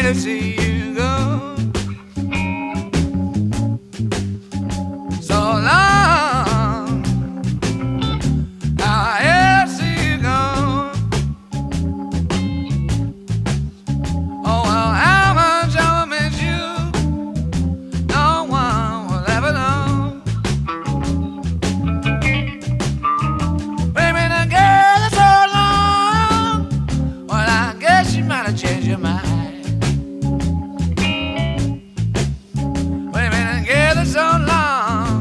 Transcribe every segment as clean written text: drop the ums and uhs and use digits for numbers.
to see you go. So long, I hate to see you go. Oh well, how much I will miss you, no one will ever know. We've been together so long, well I guess you might have changed your mind. We've been together so long,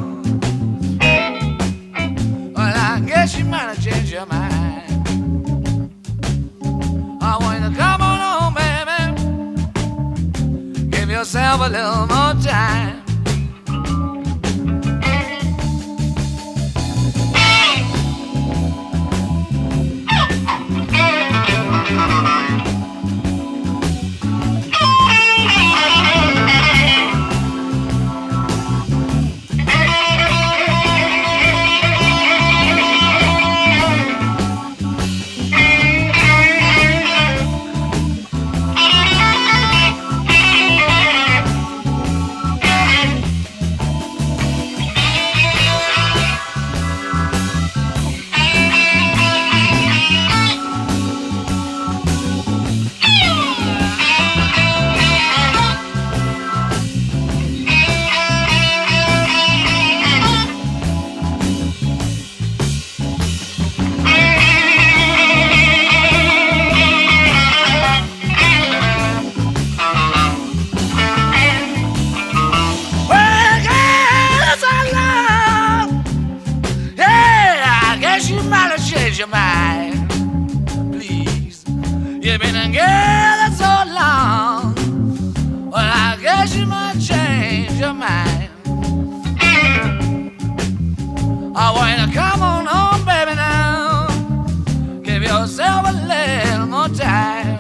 well I guess you might have changed your mind. I want you to come on home, baby. Give yourself a little more time. Your mind, please. You've been together so long, well I guess you might change your mind. I want you to come on home, baby, now. Give yourself a little more time.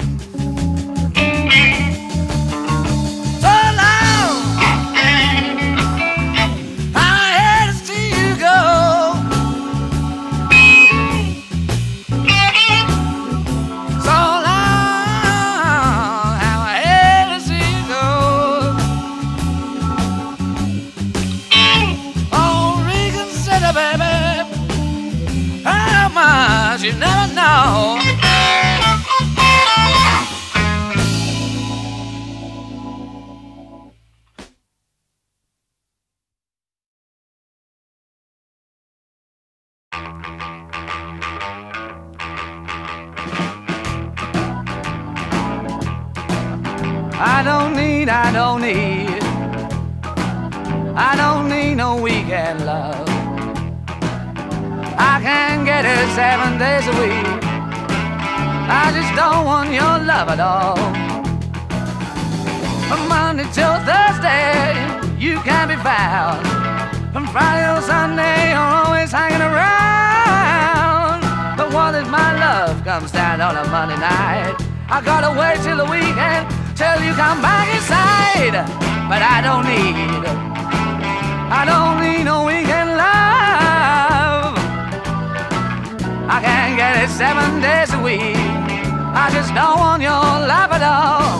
So long, I hate to see you go. You never know. I don't need no weekend love. I can get it 7 days a week. I just don't want your love at all. From Monday till Thursday, you can be found. From Friday till Sunday, you're always hanging around. But what if my love comes down on a Monday night? I gotta wait till the weekend, till you come back inside. But I don't need no weekend love. I can't get it 7 days a week. I just don't want your love at all.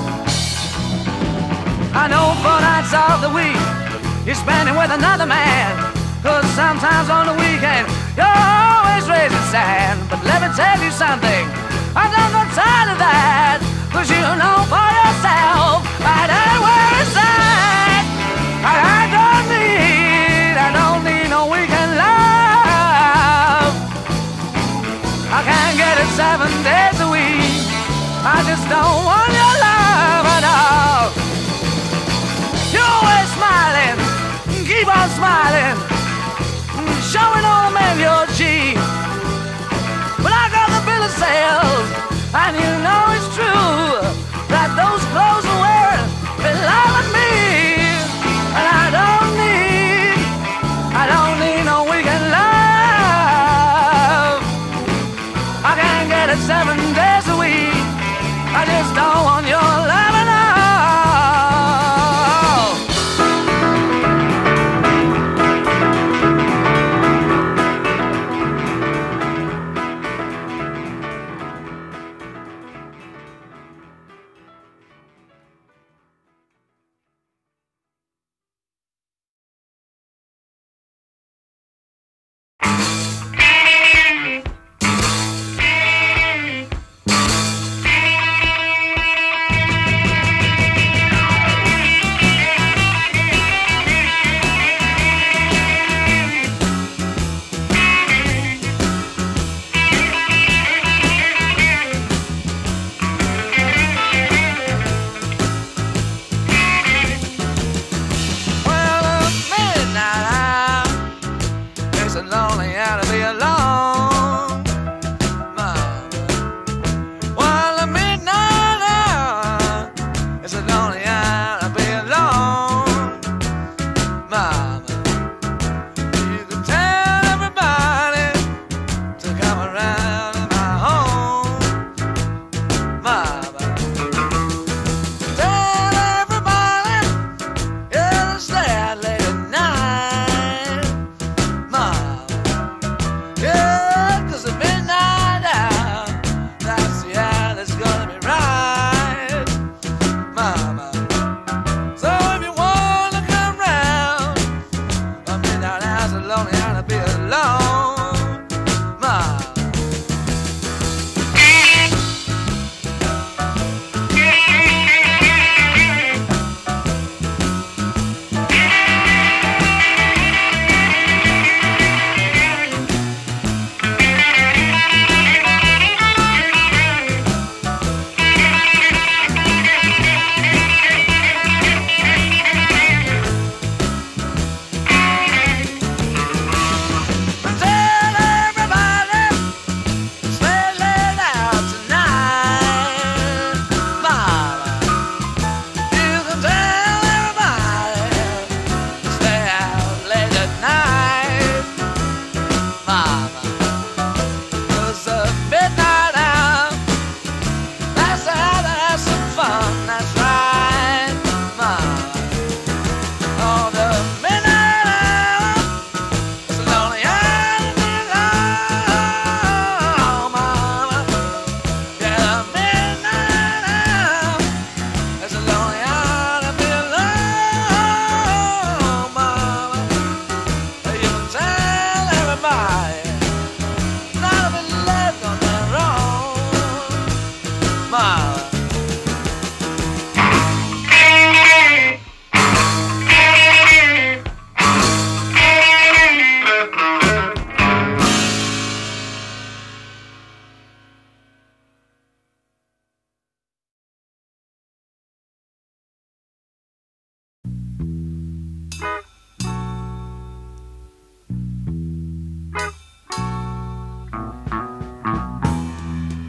I know 4 nights of the week you're spending with another man, 'cause sometimes on the weekend you're always raising sand. But let me tell you something, I'm not tired of that, 'cause you know for yourself right where it's at. I don't need no weekend love. I can't get it 7 days a week. I just don't want your love at all. You're always smiling, keep on smiling, showing all the men your cheek. But I got the bill of sales, and you know it's true that those clothes are wearing belong with me. And I don't need no weekend love. I can't get it 7 days a week. I just don't want your love at all.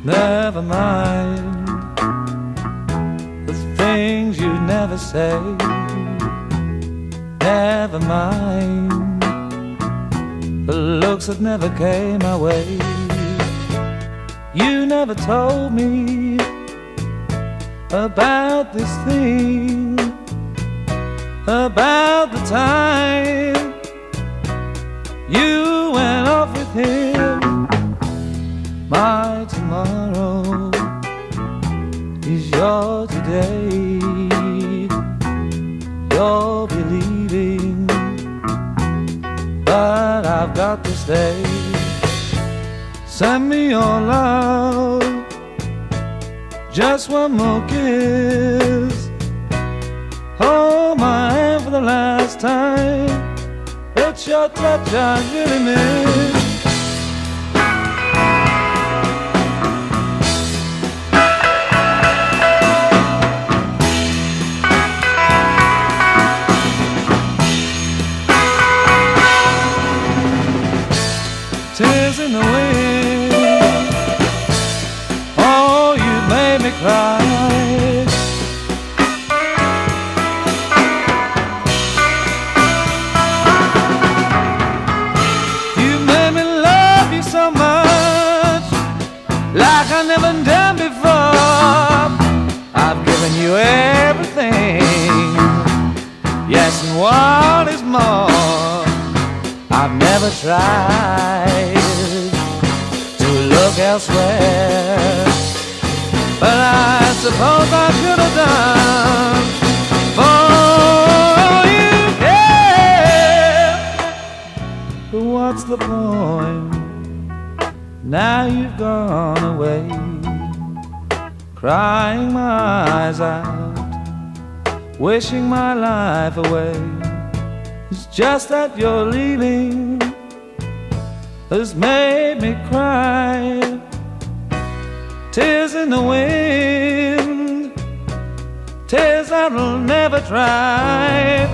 Never mind the things you never say. Never mind the looks that never came my way. You never told me about this thing, about the time you went off with him. My tomorrow is your today. You're believing, but I've got to stay. Send me your love, just one more kiss. Hold my hand for the last time. It's your touch I really miss. Tears in the wind, oh, you made me cry. You made me love you so much, like I never done before. I've given you everything, yes, and what is more, I've never tried to look elsewhere, but I suppose I could have done for you, yeah. But what's the point? Now you've gone away, crying my eyes out, wishing my life away. It's just that you're leaving has made me cry. Tears in the wind, tears that'll never dry.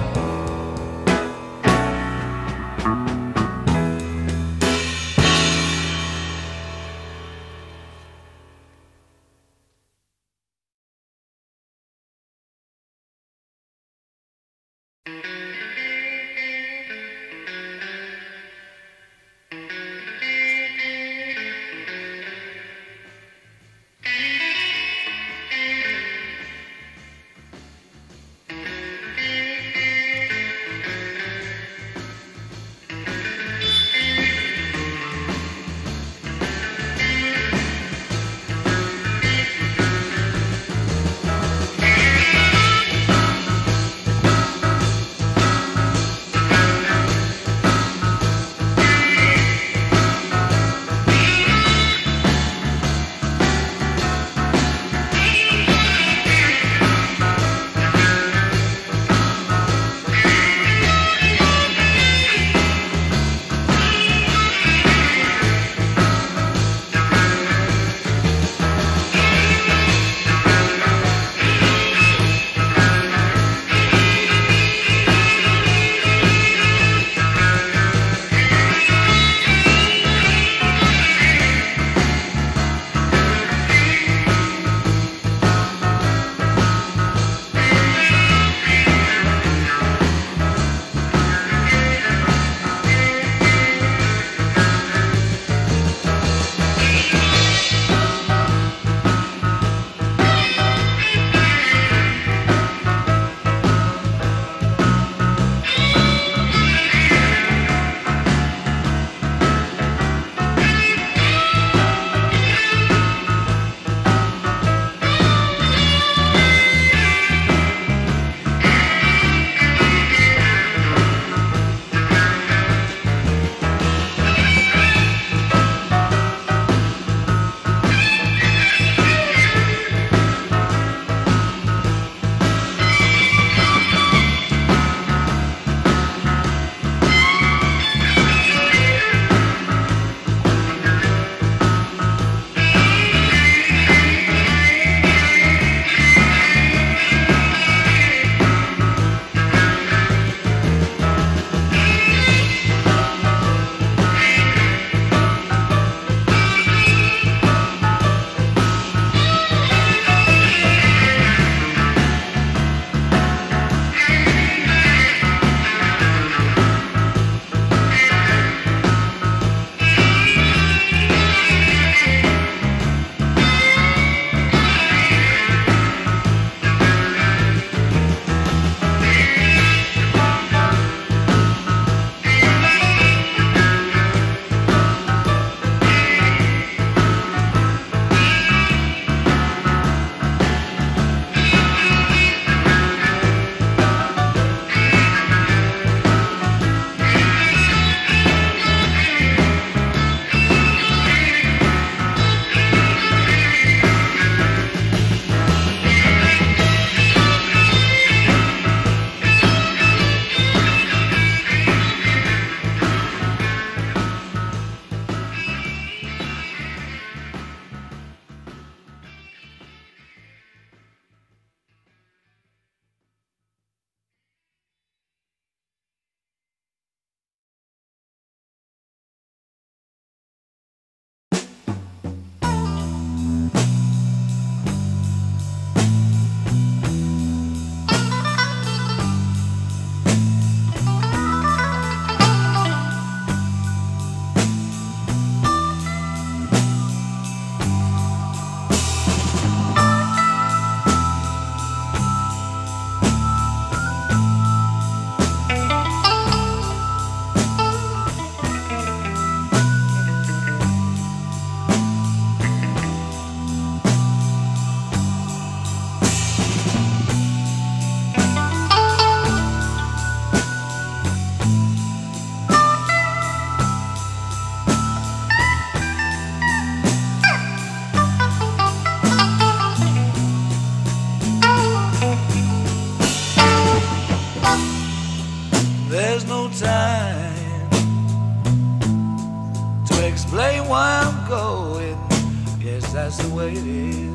way it is.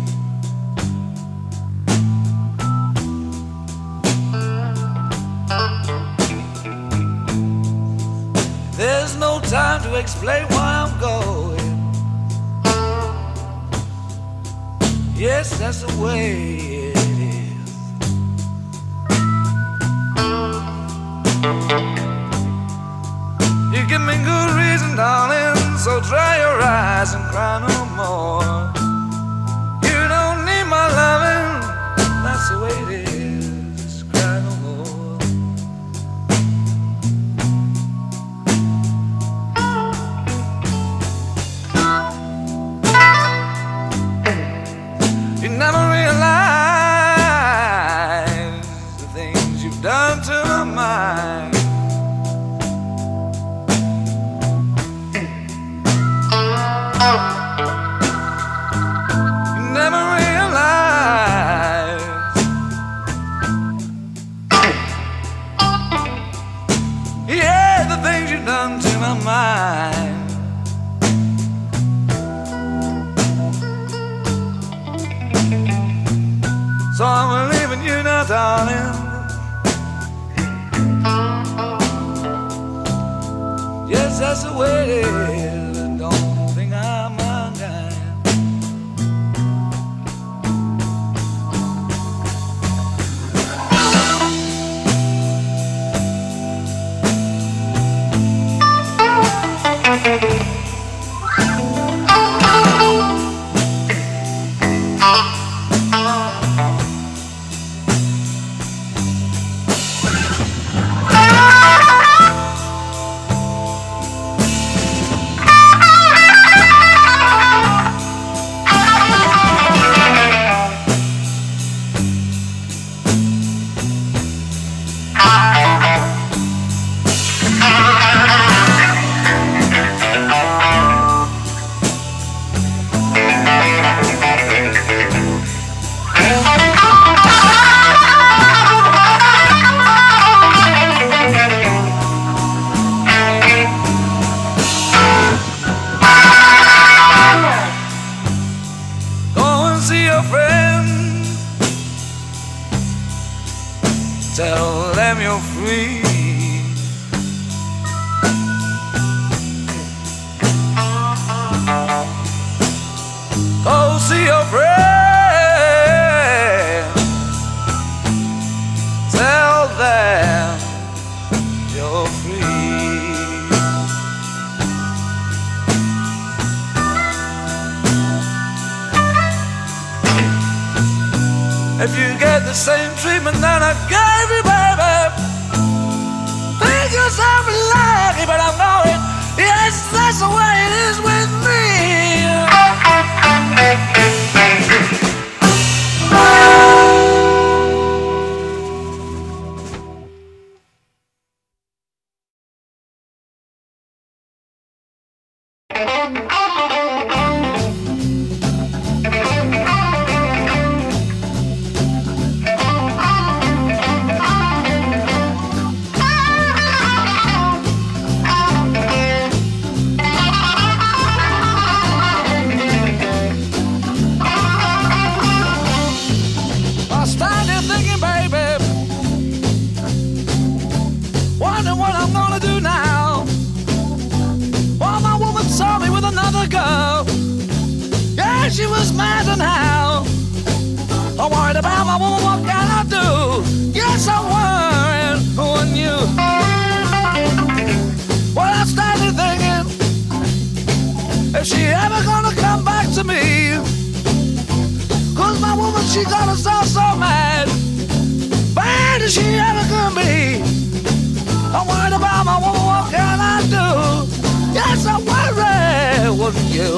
There's no time to explain why I'm going. Yes, that's the way it is. You give me good reason, darling, so dry your eyes and cry no more. You don't need my loving, that's the way it is. Cry no more. You never realize the things you've done to my mind. You never realize yeah, the things you've done to my mind. So I'm leaving you now, darling. Yes, that's the way it is. Don't think I'm unkind. Tell them you're free. Go see your friend. Tell them you're free. If you get the same treatment that I gave you, baby, think yourself lucky, but I'm going, yes, that's the way it is with me. She was mad and how I'm worried about my woman, what can I do? Yes, I'm worried on you. Well, I started thinking, is she ever gonna come back to me? Cause my woman, she got herself so mad. Bad is she ever gonna be? I'm worried about my woman, what can I do? Yes, I'm worried on you.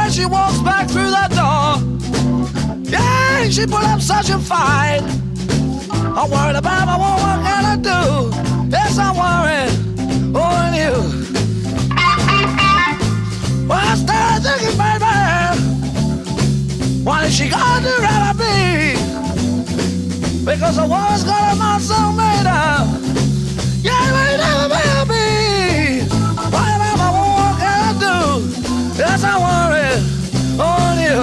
when she walks back through the door. Yeah, she put up such a fight. I'm worried about my woman, what can I do? Yes, I'm worried, on you. Well, I started thinking, baby, what is she gonna rather be? Because a woman's got a mind so made up. Yeah, we never will be. What about my woman, what can I do? Yes, I'm worried, on you.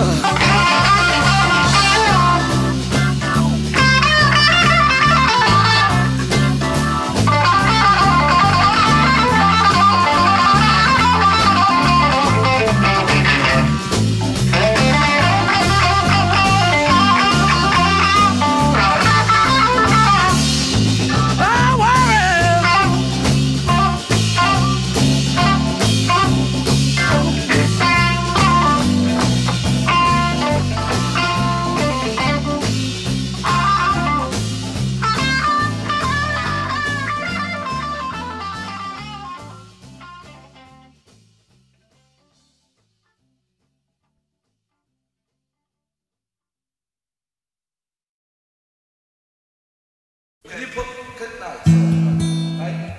Can you put notes on, right?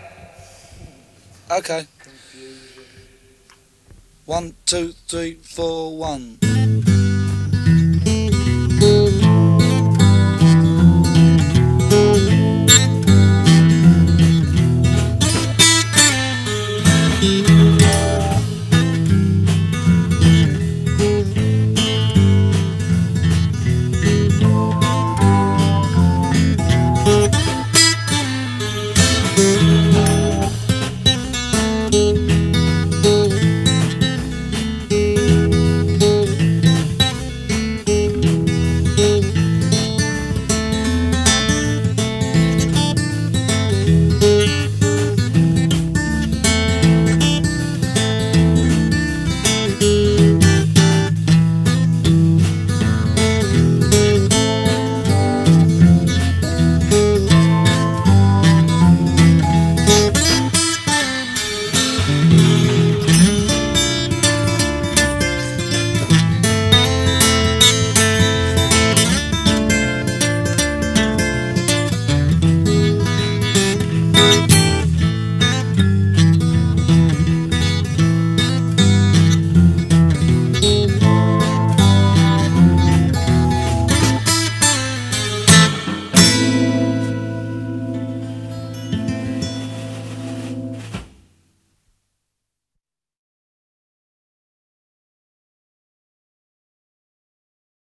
Okay. 1, 2, 3, 4, 1.